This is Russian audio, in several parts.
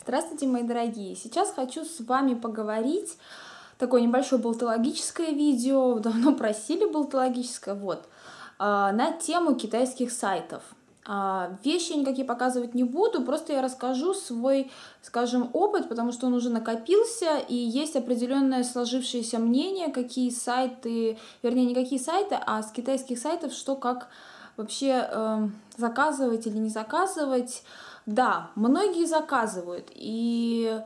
Здравствуйте, мои дорогие! Сейчас хочу с вами поговорить, такое небольшое болтологическое видео, давно просили болтологическое, на тему китайских сайтов. Вещи никакие показывать не буду, просто я расскажу свой, скажем, опыт, потому что он уже накопился, и есть определенное сложившееся мнение, какие сайты, вернее, не какие сайты, а с китайских сайтов, что как вообще заказывать или не заказывать. Да, многие заказывают, и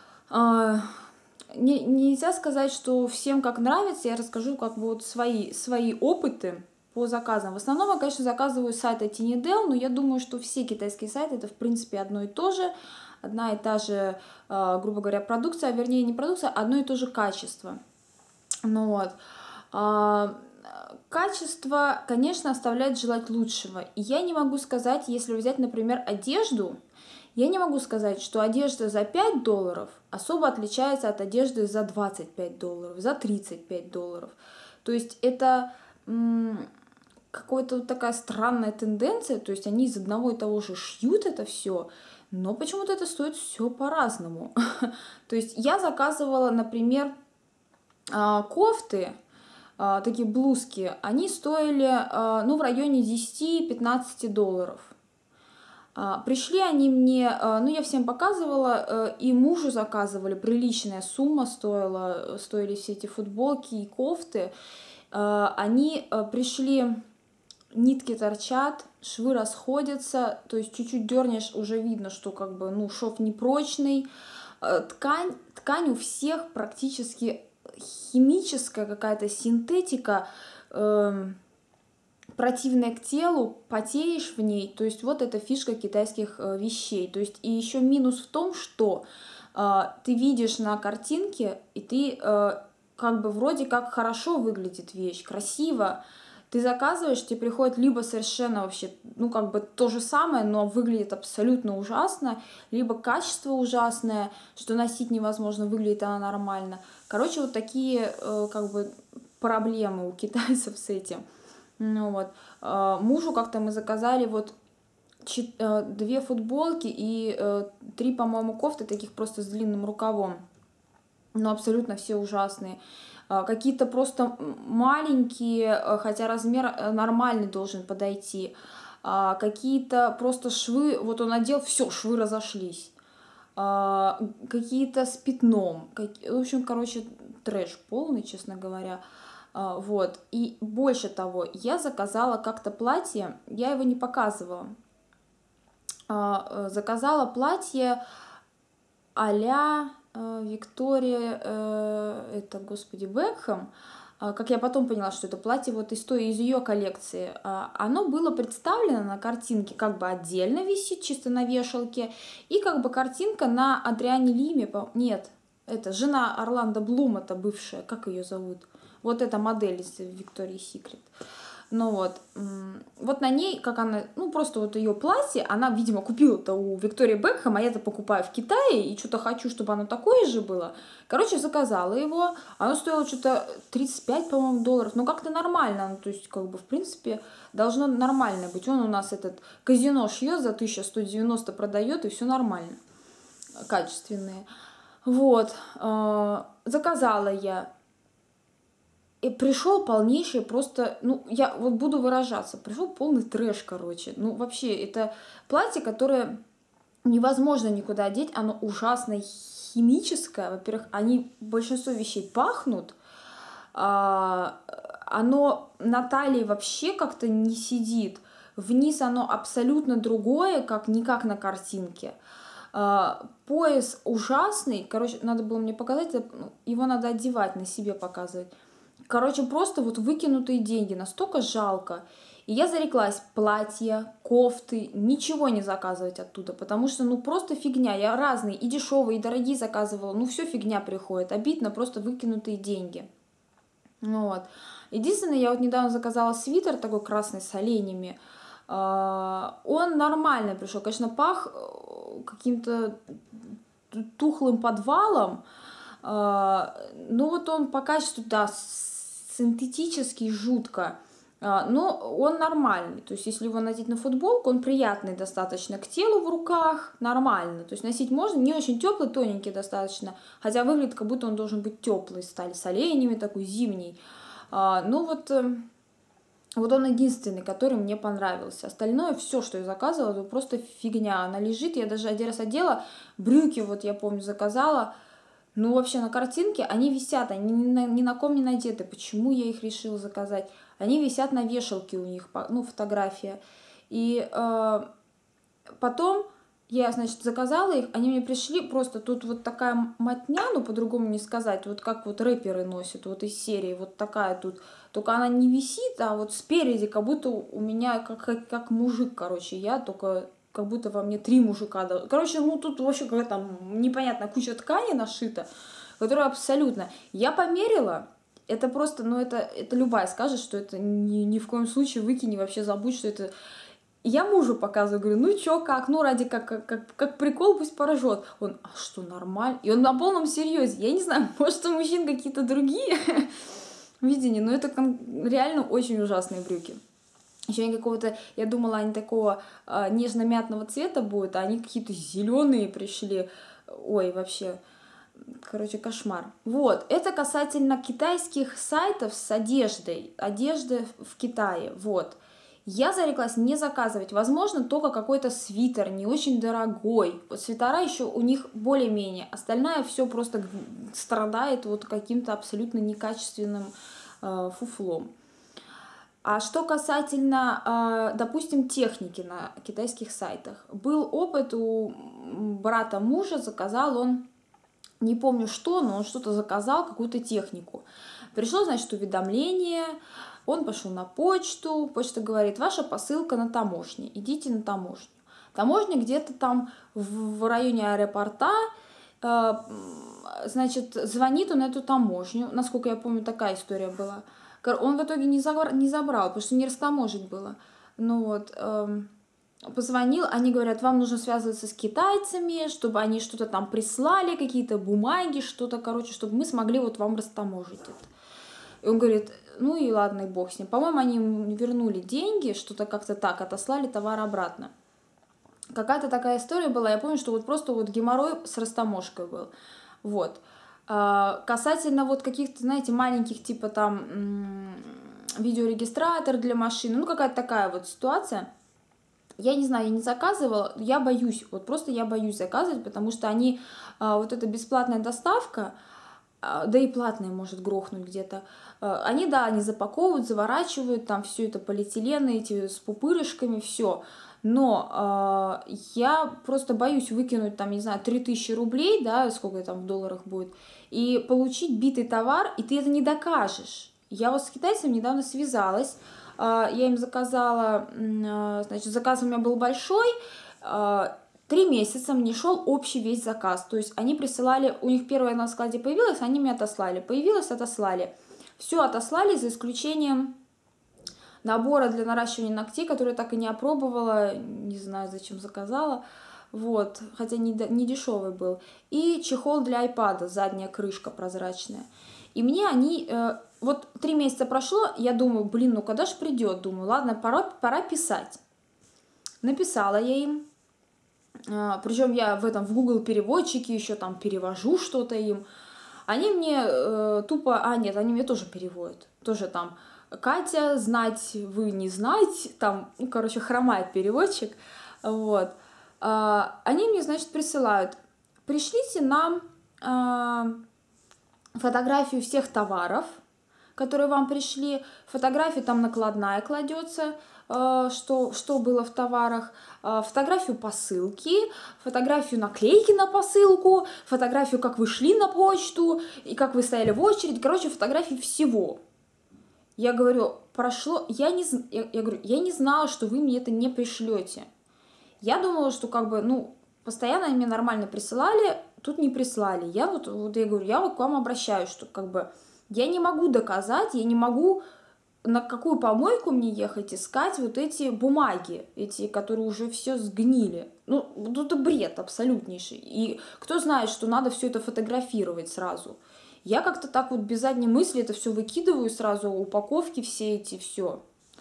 нельзя сказать, что всем как нравится. Я расскажу как бы вот свои опыты по заказам. В основном я, конечно, заказываю с сайта Tinydel, но я думаю, что все китайские сайты это в принципе одно и то же, одна и та же, грубо говоря, продукция, вернее не продукция, одно и то же качество. Качество, конечно, оставляет желать лучшего. И я не могу сказать, если взять, например, одежду, я не могу сказать, что одежда за $5 особо отличается от одежды за $25, за $35. То есть это какая-то вот такая странная тенденция, то есть они из одного и того же шьют это все, но почему-то это стоит все по-разному. То есть я заказывала, например, кофты, такие блузки, они стоили в районе $10-15. Пришли они мне, я всем показывала, и мужу заказывали, приличная сумма стоили все эти футболки и кофты. Они пришли, нитки торчат, швы расходятся, то есть чуть-чуть дернешь, уже видно, что как бы, шов непрочный. Ткань у всех практически химическая какая-то синтетика, противная к телу, потеешь в ней, то есть вот эта фишка китайских вещей. То есть и еще минус в том, что ты видишь на картинке, и ты как бы вроде как хорошо выглядит вещь, красиво, ты заказываешь, тебе приходит либо совершенно вообще, как бы то же самое, но выглядит абсолютно ужасно, либо качество ужасное, что носить невозможно, выглядит она нормально. Короче, вот такие как бы проблемы у китайцев с этим. Мужу как-то мы заказали 2 футболки и 3, по-моему, кофты, таких просто с длинным рукавом. Но абсолютно все ужасные. Какие-то просто маленькие, хотя размер нормальный должен подойти. Какие-то просто швы, вот он одел, все, швы разошлись. Какие-то с пятном. В общем, трэш полный, честно говоря. И больше того, я заказала как-то платье, я его не показывала. Заказала платье а-ля Виктория, Бекхэм. Как я потом поняла, что это платье из ее коллекции. Оно было представлено на картинке, как бы отдельно висит, чисто на вешалке, и как бы картинка на Адриане Лиме. Нет, это жена Орландо Блума, бывшая, как ее зовут? Вот эта модель из Victoria's Secret. Вот на ней, как она, просто вот ее платье, она, видимо, купила-то у Виктории Бекхэм, а я-то покупаю в Китае, и что-то хочу, чтобы оно такое же было. Заказала его, оно стоило что-то 35, по-моему, долларов, как-то нормально, то есть, как бы, в принципе, должно нормально быть. Он у нас этот казино шьет за 1190, продает, и все нормально, качественные. Заказала я. И пришел полнейший просто, я буду выражаться, пришел полный трэш, вообще, это платье, которое невозможно никуда одеть, оно ужасно химическое, во-первых, большинство вещей пахнут, оно на талии вообще как-то не сидит, вниз оно абсолютно другое, не как на картинке. Пояс ужасный, надо было мне показать, его надо одевать, на себе показывать. Просто выкинутые деньги, настолько жалко. И я зареклась платья, кофты, ничего не заказывать оттуда, потому что, просто фигня. Я разные, и дешевые, и дорогие заказывала, все фигня приходит. Обидно, просто выкинутые деньги. Единственное, я недавно заказала свитер такой красный с оленями. Он нормально пришел, конечно, пах каким-то тухлым подвалом, он по качеству, да, синтетический жутко. Но он нормальный, то есть если его надеть на футболку, он приятный достаточно к телу в руках, нормально, то есть носить можно, не очень теплый, тоненький достаточно, хотя выглядит, как будто он должен быть теплый, стали с оленями, такой зимний. Ну вот он единственный, который мне понравился. Остальное, все, что я заказывала, это просто фигня. Она лежит, я даже один раз одела, брюки, вот я помню, заказала. Ну, вообще, на картинке они висят, они ни на ком не надеты. Почему я их решила заказать? Они висят на вешалке у них, ну, фотография. И потом я, значит, заказала их, они мне пришли, просто тут вот такая мотня, ну, по-другому не сказать, вот как вот рэперы носят, вот из серии, вот такая тут, только она не висит, а вот спереди, как будто у меня, как мужик, короче, я только как будто во мне 3 мужика. Короче, ну, тут вообще какая-то там непонятная куча ткани нашита, которая абсолютно... Я померила, это просто, ну, это любая скажет, что это ни в коем случае выкини, вообще забудь, что это... Я мужу показываю, говорю, ну чё, как, ну ради как прикол, пусть порожет. Он, а что, нормально? И он на полном серьезе. Я не знаю, может, у мужчин какие-то другие видения, но это реально очень ужасные брюки. Еще они какого-то, я думала, они такого нежно-мятного цвета будут, а они какие-то зеленые пришли. Ой, вообще, короче, кошмар. Вот, это касательно китайских сайтов с одеждой. Одежды в Китае, вот. Я зареклась не заказывать. Возможно, только какой-то свитер, не очень дорогой. Вот свитера еще у них более-менее. Остальное все просто страдает вот каким-то абсолютно некачественным фуфлом. А что касательно, допустим, техники на китайских сайтах. Был опыт у брата мужа, заказал он, не помню что, но он что-то заказал, какую-то технику. Пришло, значит, уведомление, он пошел на почту, почта говорит, ваша посылка на таможне, идите на таможню. Таможня где-то там в районе аэропорта, значит, звонит он на эту таможню, насколько я помню, такая история была. Он в итоге не забрал, потому что не растаможить было. Ну вот, позвонил, они говорят, вам нужно связываться с китайцами, чтобы они что-то там прислали, какие-то бумаги, что-то, короче, чтобы мы смогли вот вам растаможить это. И он говорит, ну и ладно, и бог с ним. По-моему, они вернули деньги, что-то как-то так, отослали товар обратно. Какая-то такая история была, я помню, что вот просто вот геморрой с растаможкой был. Вот. Касательно вот каких-то, знаете, маленьких, типа там видеорегистратор для машины, ну какая-то такая вот ситуация. Я не знаю, я не заказывала, я боюсь, вот просто я боюсь заказывать, потому что они, вот эта бесплатная доставка, да и платная может грохнуть где-то, они, да, они запаковывают, заворачивают, там все это полиэтилены, эти с пупырышками, все. Но я просто боюсь выкинуть, там, не знаю, 3000 рублей, да, сколько там в долларах будет, и получить битый товар, и ты это не докажешь. Я вот с китайцами недавно связалась, я им заказала, значит, заказ у меня был большой, 3 месяца мне шел общий весь заказ, то есть они присылали, у них первое на складе появилось, они мне отослали, появилось, отослали. Все отослали за исключением набора для наращивания ногтей, который я так и не опробовала, не знаю, зачем заказала, вот, хотя не дешевый был, и чехол для iPad, задняя крышка прозрачная. И мне они, вот 3 месяца прошло, я думаю, блин, ну когда ж придет, думаю, ладно, пора писать. Написала я им, причем я в Google переводчике еще там перевожу что-то им. Они мне тупо, нет, они мне тоже переводят, тоже там, Катя, знать вы не знать, там, ну, короче, хромает переводчик, вот. Они мне, значит, присылают, пришлите нам фотографию всех товаров, которые вам пришли, фотографию там накладная кладется, что было в товарах, фотографию посылки, фотографию наклейки на посылку, фотографию, как вы шли на почту и как вы стояли в очередь, короче, фотографии всего. Я говорю, я говорю, я не знала, что вы мне это не пришлете. Я думала, что как бы, ну, постоянно они мне нормально присылали, тут не прислали. Я я говорю, я вот к вам обращаюсь, что как бы я не могу доказать, я не могу на какую помойку мне ехать искать вот эти бумаги, эти, которые уже все сгнили. Ну, это бред абсолютнейший. И кто знает, что надо все это фотографировать сразу. Я как-то так вот без задней мысли это все выкидываю сразу, упаковки все эти, все.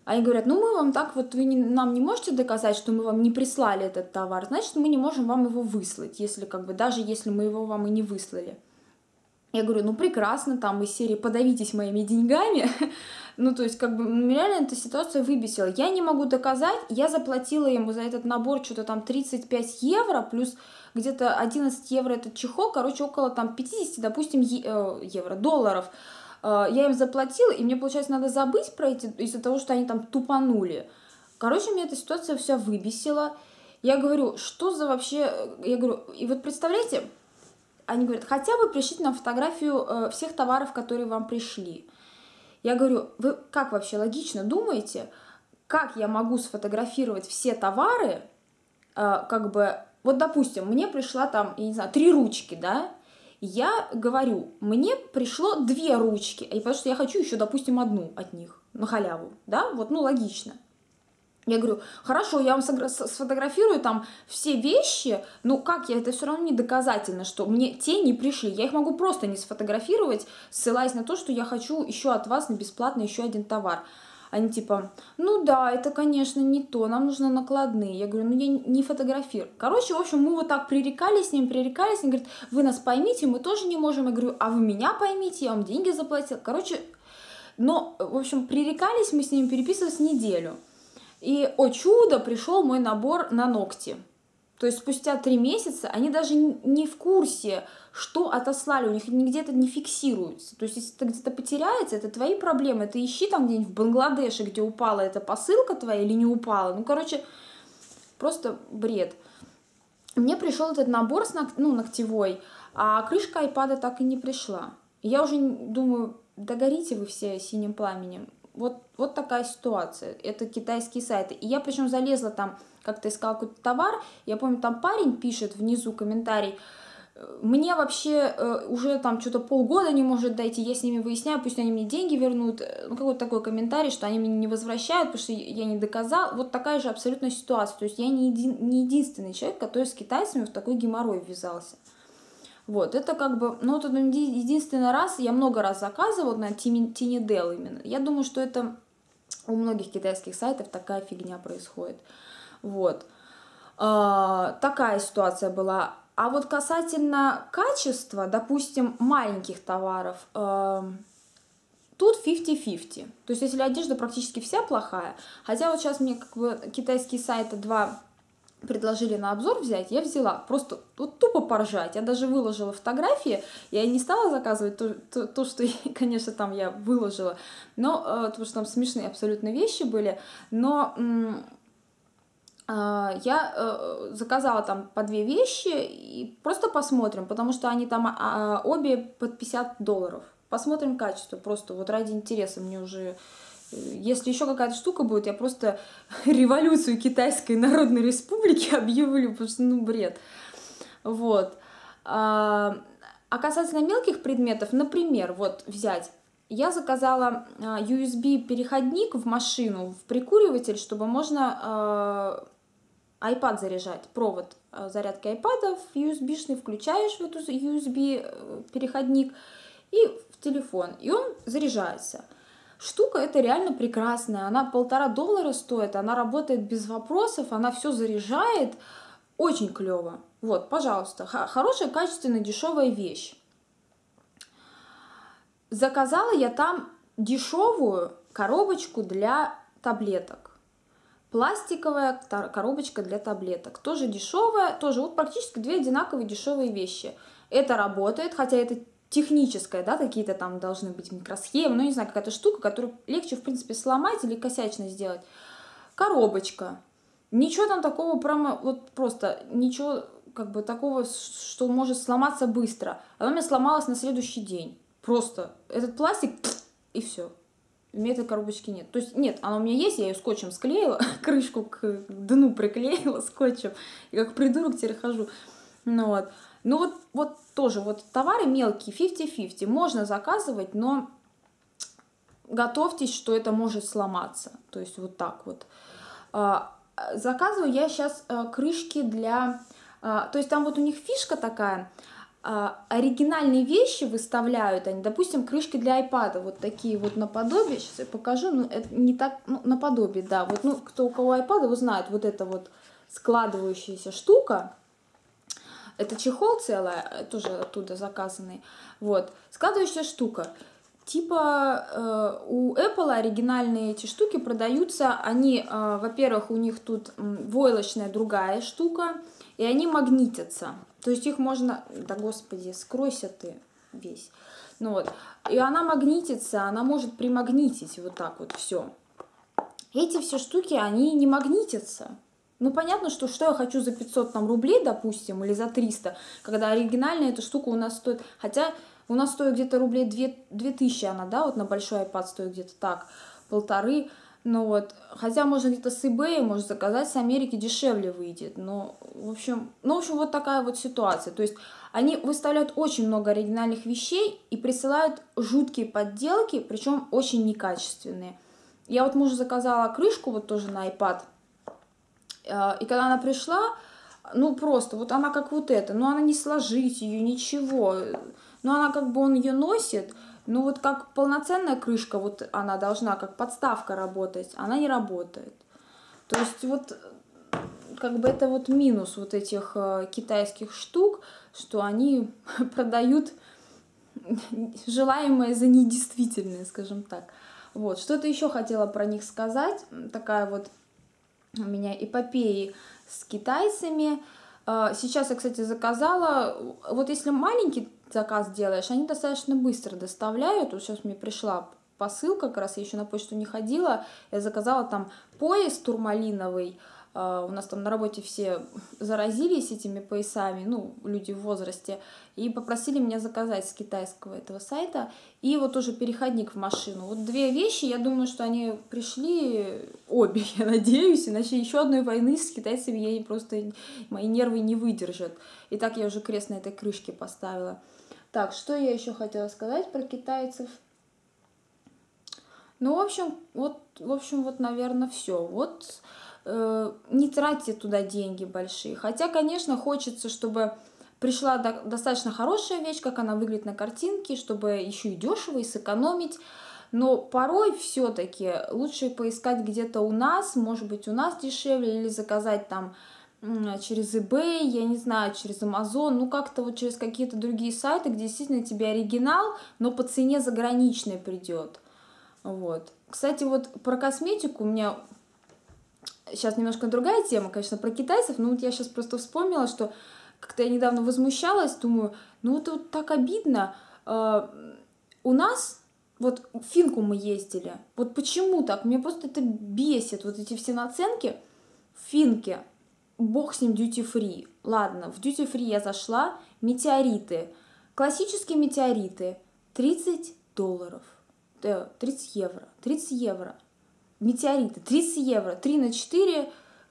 Они говорят, ну мы вам так вот, вы нам не можете доказать, что мы вам не прислали этот товар, значит, мы не можем вам его выслать, если как бы, даже если мы его вам и не выслали. Я говорю, ну прекрасно, там из серии «подавитесь моими деньгами». Ну, то есть, как бы, реально эта ситуация выбесила. Я не могу доказать, я заплатила ему за этот набор что-то там 35 евро, плюс где-то 11 евро этот чехол, короче, около там 50, допустим, долларов. Я им заплатила, и мне, получается, надо забыть про эти, из-за того, что они там тупанули. Короче, меня эта ситуация вся выбесила. Я говорю, что за вообще... Я говорю, и вот представляете, они говорят, хотя бы пришлите нам фотографию всех товаров, которые вам пришли. Я говорю, вы как вообще логично думаете, как я могу сфотографировать все товары, как бы, вот, допустим, мне пришла там, я не знаю, 3 ручки, да, я говорю, мне пришло 2 ручки, потому что я хочу еще, допустим, 1 от них на халяву, да, вот, ну, логично. Я говорю, хорошо, я вам сфотографирую там все вещи, но как я, это все равно не доказательно, что мне те не пришли. Я их могу просто не сфотографировать, ссылаясь на то, что я хочу еще от вас на бесплатно еще 1 товар. Они типа, ну да, это, конечно, не то, нам нужно накладные. Я говорю, ну я не фотографирую. Короче, в общем, мы вот так пререкались с ним, они говорят, вы нас поймите, мы тоже не можем. Я говорю, а вы меня поймите, я вам деньги заплатила. Короче, но, в общем, пререкались мы с ними, переписывались неделю. И, о чудо, пришел мой набор на ногти. То есть спустя 3 месяца они даже не в курсе, что отослали, у них нигде это не фиксируется. То есть если это где-то потеряется, это твои проблемы. Ты ищи там где-нибудь в Бангладеше, где упала эта посылка твоя или не упала. Ну, короче, просто бред. Мне пришел этот набор ногтевой, а крышка айпада так и не пришла. И я уже думаю, догорите вы все синим пламенем. Вот такая ситуация. Это китайские сайты. И я причем залезла там, как-то искала какой-то товар. Я помню, там парень пишет внизу комментарий. Мне вообще уже там что-то полгода не может дойти. Я с ними выясняю, пусть они мне деньги вернут. Ну, какой-то такой комментарий, что они мне не возвращают, потому что я не доказал. Вот такая же абсолютно ситуация. То есть я не единственный человек, который с китайцами в такой геморрой ввязался. Вот, это как бы, ну, это единственный раз, я много раз заказывала на Tiny.Dell именно. Я думаю, что это у многих китайских сайтов такая фигня происходит. Вот. Такая ситуация была. А вот касательно качества, допустим, маленьких товаров, тут 50-50. То есть, если одежда практически вся плохая, хотя вот сейчас мне как бы китайские сайты 2 предложили на обзор взять, я взяла. Просто вот тупо поржать. Я даже выложила фотографии. Я не стала заказывать то, что, конечно, там я выложила. Но, потому что там смешные абсолютно вещи были. Но я заказала там по 2 вещи и просто посмотрим, потому что они там обе под $50. Посмотрим качество. Просто вот ради интереса мне уже... Если еще какая-то штука будет, я просто революцию Китайской Народной Республики объявлю, потому что, ну, бред. Вот. А касательно мелких предметов, например, вот взять, я заказала USB-переходник в машину, в прикуриватель, чтобы можно iPad заряжать, провод зарядки iPad USB-шный, включаешь в эту USB-переходник и в телефон, и он заряжается. Штука эта реально прекрасная, она $1,5 стоит, она работает без вопросов, она все заряжает, очень клево. Вот, пожалуйста, хорошая, качественная, дешевая вещь. Заказала я там дешевую коробочку для таблеток. Пластиковая коробочка для таблеток, тоже дешевая, тоже вот практически 2 одинаковые дешевые вещи. Это работает, хотя это техническая, да, какие-то там должны быть микросхемы, ну, не знаю, какая-то штука, которую легче, в принципе, сломать или косячно сделать. Коробочка. Ничего там такого прямо, вот просто, ничего как бы такого, что может сломаться быстро. Она у меня сломалась на следующий день. Просто этот пластик, и все. У меня этой коробочки нет. То есть, нет, она у меня есть, я ее скотчем склеила, крышку к дну приклеила скотчем, и как придурок теперь хожу. Ну вот. Ну вот тоже вот товары мелкие, 50-50, можно заказывать, но готовьтесь, что это может сломаться. То есть вот так вот. Заказываю я сейчас крышки для... То есть там вот у них фишка такая, оригинальные вещи выставляют они, допустим, крышки для iPad, вот такие вот наподобие, сейчас я покажу, ну, это не так, ну, наподобие, да, вот, ну, у кого iPad, его знает, вот эта вот складывающаяся штука, это чехол целая, тоже оттуда заказанный, вот, складывающая штука. Типа у Apple оригинальные эти штуки продаются, они, во-первых, у них тут войлочная другая штука, и они магнитятся. То есть их можно, да господи, скройся ты весь. Ну вот, и она магнитится, она может примагнитить вот так вот все. Эти все штуки, они не магнитятся. Ну, понятно, что я хочу за 500 там, рублей, допустим, или за 300, когда оригинальная эта штука у нас стоит, хотя у нас стоит где-то рублей 2000 она, да, вот на большой iPad стоит где-то так, 1500, ну вот, хотя можно где-то с eBay, можно заказать, с Америки дешевле выйдет, но, в общем, вот такая вот ситуация, то есть они выставляют очень много оригинальных вещей и присылают жуткие подделки, причем очень некачественные. Я вот мужу заказала крышку вот тоже на iPad, и когда она пришла, ну просто, вот она как вот эта, но она не сложить ее, ничего, но она как бы он ее носит, ну вот как полноценная крышка, вот она должна как подставка работать, она не работает. То есть вот как бы это вот минус вот этих китайских штук, что они продают желаемое за недействительное, скажем так. Вот, что-то еще хотела про них сказать, такая вот у меня эпопеи с китайцами. Сейчас я, кстати, заказала, вот если маленький заказ делаешь, они достаточно быстро доставляют. Вот сейчас мне пришла посылка, как раз я еще на почту не ходила, я заказала там пояс турмалиновый. У нас там на работе все заразились этими поясами, ну, люди в возрасте, и попросили меня заказать с китайского этого сайта. И вот тоже переходник в машину. Вот две вещи, я думаю, что они пришли, обе, я надеюсь, иначе еще одной войны с китайцами я просто, мои нервы не выдержат. И так я уже крест на этой крышке поставила. Так, что я еще хотела сказать про китайцев? Ну, в общем, наверное, все. Вот не тратьте туда деньги большие. Хотя, конечно, хочется, чтобы пришла достаточно хорошая вещь, как она выглядит на картинке, чтобы еще и дешево, и сэкономить. Но порой все-таки лучше поискать где-то у нас, может быть, у нас дешевле, или заказать там через eBay, я не знаю, через Amazon, ну как-то вот через какие-то другие сайты, где действительно тебе оригинал, но по цене заграничной придет. Вот. Кстати, вот про косметику у меня сейчас немножко другая тема, конечно, про китайцев, но вот я сейчас просто вспомнила, что как-то я недавно возмущалась, думаю, ну это вот так обидно. У нас, вот в Финку мы ездили, вот почему так? Меня просто это бесит, вот эти все наценки в Финке. Бог с ним duty-free. Ладно, в duty-free я зашла, метеориты. Классические метеориты, $30. 30 евро. 30 евро. Метеориты, 30 евро. 3 на 4.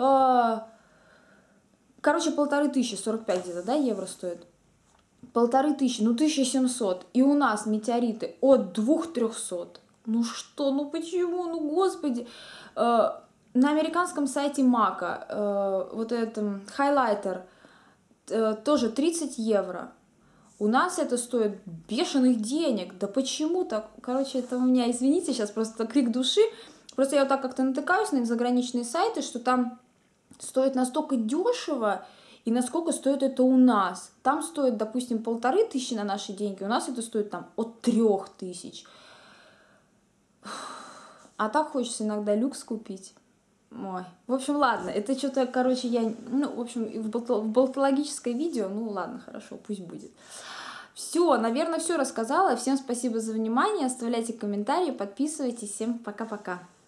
Короче, 1500, 45 где-то, да, евро стоит? 1500, ну 1700. И у нас метеориты от 2-300. Ну что, ну почему, ну господи. На американском сайте Мака вот этот хайлайтер тоже 30 евро. У нас это стоит бешеных денег. Да почему так? Короче, это у меня, извините, сейчас просто крик души. Просто я вот так как-то натыкаюсь на заграничные сайты, что там стоит настолько дешево, и насколько стоит это у нас. Там стоит, допустим, 1500 на наши деньги, у нас это стоит там от 3000. А так хочется иногда люкс купить. Ой. В общем, ладно, это что-то, короче, в общем, в болтологическое видео, ну ладно, хорошо, пусть будет. Все, наверное, все рассказала. Всем спасибо за внимание, оставляйте комментарии, подписывайтесь, всем пока-пока.